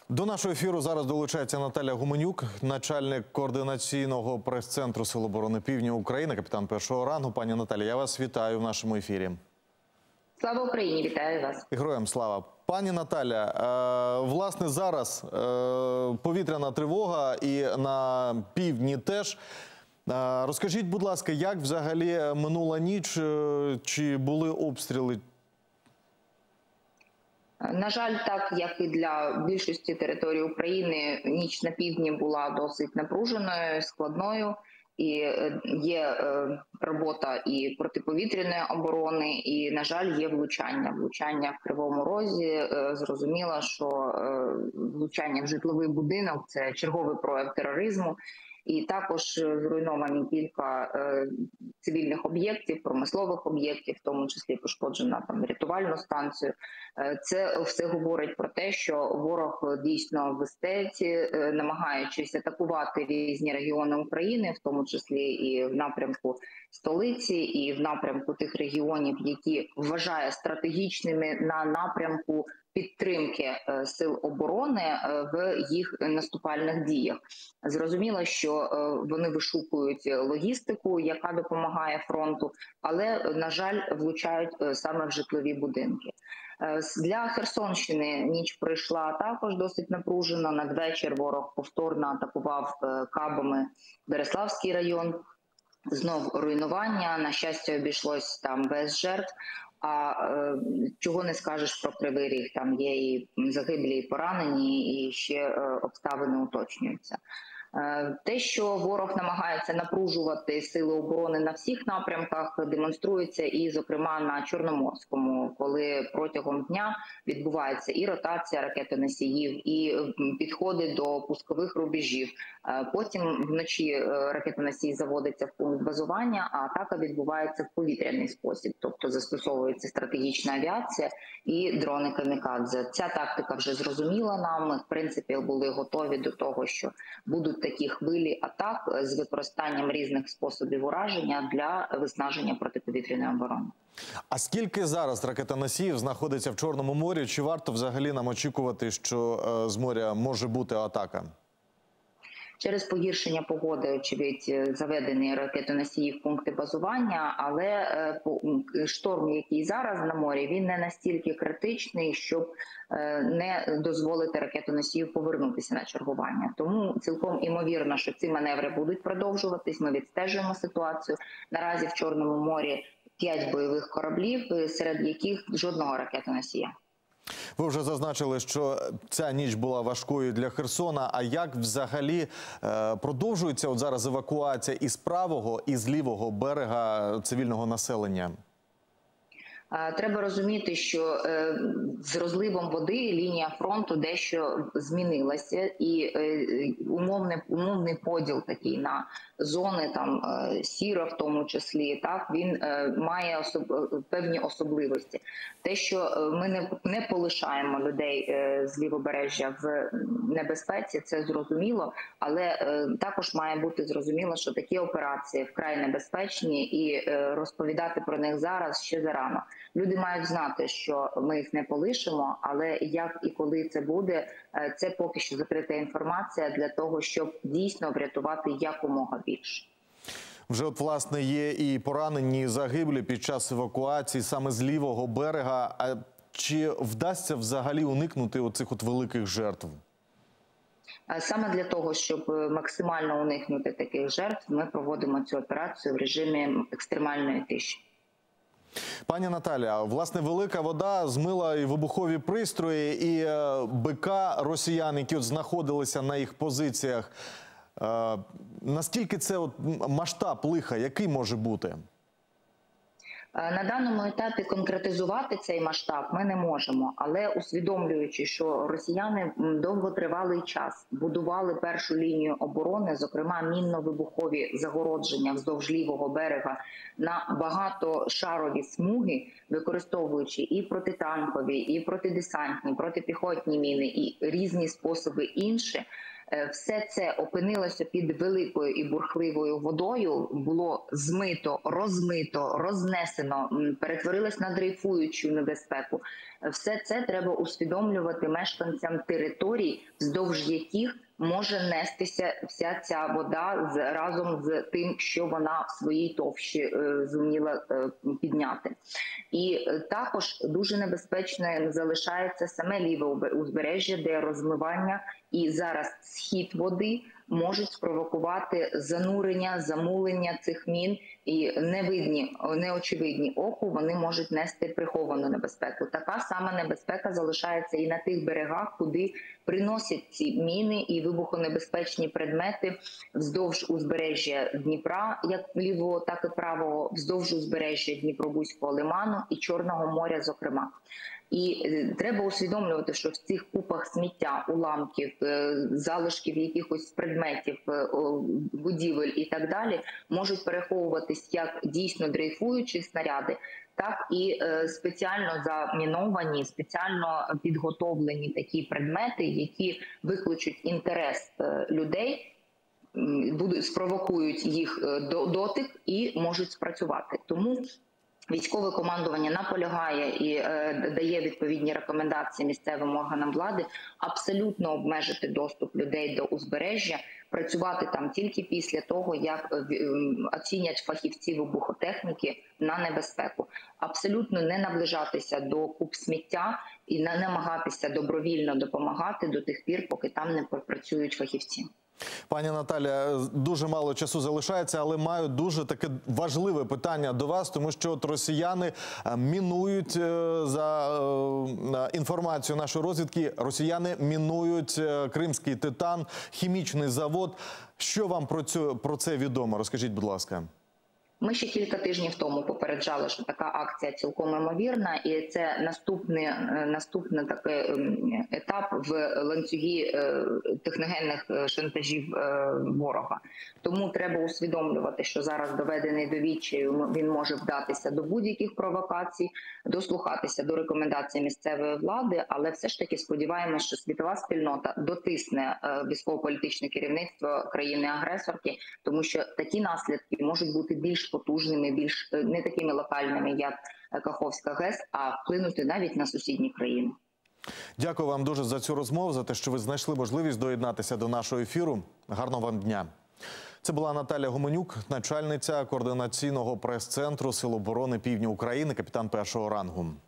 До нашого ефіру зараз долучається Наталя Гуменюк, начальник координаційного прес-центру Сил оборони Півдня України, капітан першого рангу. Пані Наталі, я вас вітаю в нашому ефірі. Слава Україні, вітаю вас. Героям слава. Пані Наталя, власне, зараз повітряна тривога і на півдні теж. Розкажіть, будь ласка, як взагалі минула ніч, чи були обстріли? На жаль, так, як і для більшості території України, ніч на півдні була досить напруженою, складною. І є робота і протиповітряної оборони, і, на жаль, є влучання. Влучання в Кривому Розі. Зрозуміло, що влучання в житловий будинок – це черговий прояв тероризму. І також зруйновані кілька цивільних об'єктів, промислових об'єктів, в тому числі пошкоджена там рятувальну станцію. Це все говорить про те, що ворог дійсно в істеці, намагаючись атакувати різні регіони України, в тому числі і в напрямку столиці, і в напрямку тих регіонів, які вважає стратегічними на напрямку підтримки сил оборони в їх наступальних діях. Зрозуміло, що вони вишукують логістику, яка допомагає фронту, але, на жаль, влучають саме в житлові будинки. Для Херсонщини ніч пройшла також досить напружено. Надвечір ворог повторно атакував кабами Береславський район. Знов руйнування, на щастя, обійшлось там без жертв. А чого не скажеш про Кривий Ріг, там є і загиблі, і поранені, і ще обставини уточнюються. Те, що ворог намагається напружувати сили оборони на всіх напрямках, демонструється і, зокрема, на Чорноморському, коли протягом дня відбувається і ротація ракетоносіїв, і підходи до пускових рубежів. Потім вночі ракетоносій заводиться в пункт базування, а атака відбувається в повітряний спосіб, тобто застосовується стратегічна авіація і дрони камікадзе. Ця тактика вже зрозуміла нам, ми, в принципі, були готові до того, що будуть такі хвилі атак з використанням різних способів ураження для виснаження протиповітряної оборони. А скільки зараз ракетоносіїв знаходиться в Чорному морі? Чи варто взагалі нам очікувати, що з моря може бути атака? Через погіршення погоди, очевидь, заведені ракетоносії в пункти базування, але шторм, який зараз на морі, він не настільки критичний, щоб не дозволити ракетоносію повернутися на чергування. Тому цілком імовірно, що ці маневри будуть продовжуватись, ми відстежуємо ситуацію. Наразі в Чорному морі 5 бойових кораблів, серед яких жодного ракетоносія. Ви вже зазначили, що ця ніч була важкою для Херсона. А як взагалі продовжується от зараз евакуація із правого, і з лівого берега цивільного населення? Треба розуміти, що з розливом води лінія фронту дещо змінилася, і умовний поділ такий на зони, там сіра в тому числі, так, він має певні особливості. Те, що ми не полишаємо людей з лівобережжя в небезпеці, це зрозуміло, але також має бути зрозуміло, що такі операції вкрай небезпечні, і розповідати про них зараз ще зарано. Люди мають знати, що ми їх не полишимо, але як і коли це буде, це поки що закрита інформація для того, щоб дійсно врятувати якомога більше. Вже от, власне, є і поранені, і загиблі під час евакуації саме з лівого берега. А чи вдасться взагалі уникнути оцих от великих жертв? Саме для того, щоб максимально уникнути таких жертв, ми проводимо цю операцію в режимі екстремальної тиші. Пані Наталя, власне, велика вода змила і вибухові пристрої, і БК росіян, які от знаходилися на їх позиціях. Наскільки це от масштаб лиха, який може бути? На даному етапі конкретизувати цей масштаб ми не можемо, але усвідомлюючи, що росіяни довготривалий час будували першу лінію оборони, зокрема мінно-вибухові загородження вздовж лівого берега на багатошарові смуги, використовуючи і протитанкові, і протидесантні, протипіхотні міни, і різні способи інші, все це опинилося під великою і бурхливою водою, було змито, розмито, рознесено, перетворилось на дрейфуючу небезпеку. Все це треба усвідомлювати мешканцям територій, вздовж яких може нестися вся ця вода разом з тим, що вона в своїй товщі зуміла підняти. І також дуже небезпечним залишається саме ліве узбережжя, де розмивання і зараз схід води можуть спровокувати занурення, замулення цих мін, і невидні, неочевидні оку вони можуть нести приховану небезпеку. Така сама небезпека залишається і на тих берегах, куди приносять ці міни і вибухонебезпечні предмети вздовж узбережжя Дніпра, як лівого, так і правого, вздовж узбережжя Дніпробузького лиману і Чорного моря, зокрема. І треба усвідомлювати, що в цих купах сміття, уламків, залишків якихось предметів, будівель і так далі можуть переховуватись як дійсно дрейфуючі снаряди, так і спеціально заміновані, спеціально підготовлені такі предмети, які викличуть інтерес людей, спровокують їх дотик і можуть спрацювати. Тому військове командування наполягає і дає відповідні рекомендації місцевим органам влади абсолютно обмежити доступ людей до узбережжя, працювати там тільки після того, як оцінять фахівці вибухотехніки на небезпеку. Абсолютно не наближатися до куп сміття і не намагатися добровільно допомагати до тих пір, поки там не попрацюють фахівці. Пані Наталя, дуже мало часу залишається, але маю дуже таке важливе питання до вас, тому що от росіяни мінують, за інформацією нашої розвідки, росіяни мінують Кримський Титан, хімічний завод. Що вам про це відомо? Розкажіть, будь ласка. Ми ще кілька тижнів тому попереджали, що така акція цілком імовірна, і це наступний такий етап в ланцюгі техногенних шантажів ворога. Тому треба усвідомлювати, що зараз доведений до відчаю, він може вдатися до будь-яких провокацій, дослухатися до рекомендацій місцевої влади, але все ж таки сподіваємося, що світова спільнота дотисне військово-політичне керівництво країни-агресорки, тому що такі наслідки можуть бути більш потужними, більш не такими локальними, як Каховська ГЕС, а вплинути навіть на сусідні країни. Дякую вам дуже за цю розмову, за те, що ви знайшли можливість доєднатися до нашого ефіру. Гарного вам дня. Це була Наталя Гуменюк, начальниця координаційного прес-центру Сил оборони Півдня України, капітан першого рангу.